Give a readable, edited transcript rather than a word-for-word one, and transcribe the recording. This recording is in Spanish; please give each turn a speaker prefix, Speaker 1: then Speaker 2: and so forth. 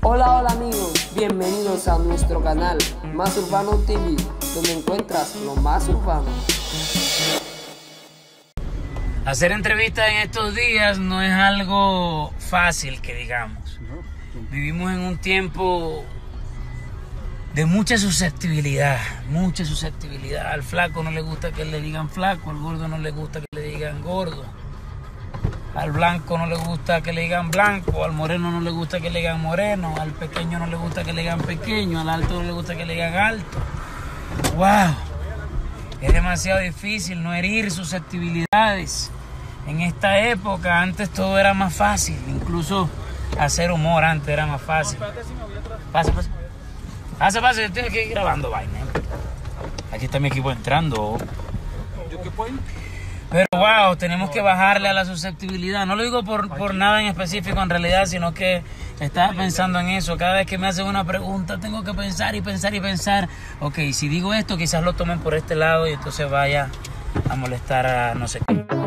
Speaker 1: Hola, hola amigos, bienvenidos a nuestro canal Más Urbano TV, donde encuentras lo más urbano.
Speaker 2: Hacer entrevistas en estos días no es algo fácil, que digamos. Vivimos en un tiempo de mucha susceptibilidad. Al flaco no le gusta que le digan flaco, al gordo no le gusta que le digan gordo, al blanco no le gusta que le digan blanco, al moreno no le gusta que le digan moreno, al pequeño no le gusta que le digan pequeño, al alto no le gusta que le digan alto. ¡Wow! Es demasiado difícil no herir susceptibilidades. En esta época, antes todo era más fácil, incluso hacer humor antes era más fácil. Pasa, yo estoy aquí grabando vaina. Aquí está mi equipo entrando. Pero wow, tenemos que bajarle a la susceptibilidad. No lo digo por nada en específico en realidad, sino que estaba pensando en eso. Cada vez que me hacen una pregunta, tengo que pensar. Ok, si digo esto, quizás lo tomen por este lado y entonces vaya a molestar a no sé qué.